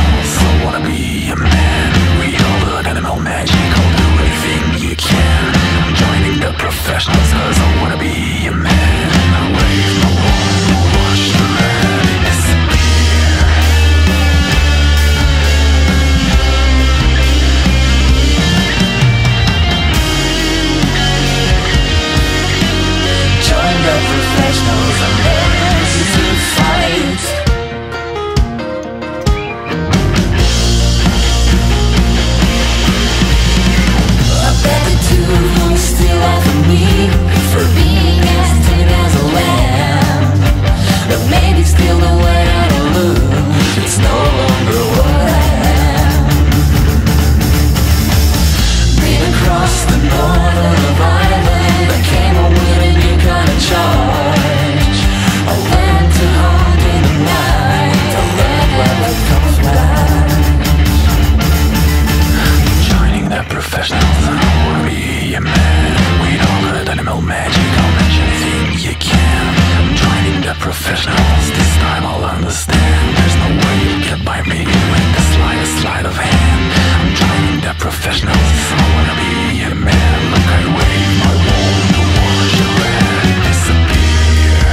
professionals. I wanna be a man. We all look animal magic. I'll do anything you can. I'm joining the professionals, cause I wanna be a man. I wave my wand and watch the reality disappear. Join the professionals and learn to fight. I bet the two of you still after me for being as tame as a lamb. But maybe still the way I lose, it's no longer what I am. Been across the northern of Ireland, I came a winning new kind of charge. I learned to hunt in the night, I learned where it comes back. Joining the professionals, I wanna be a man. We don't got animal magic, I'll match anything you can. I'm joining the professionals, this time I'll understand. There's no way you'll get by me with the slightest sleight of hand. I'm joining the professionals, I wanna be a man. Look, I wave my wand to watch the reality disappear.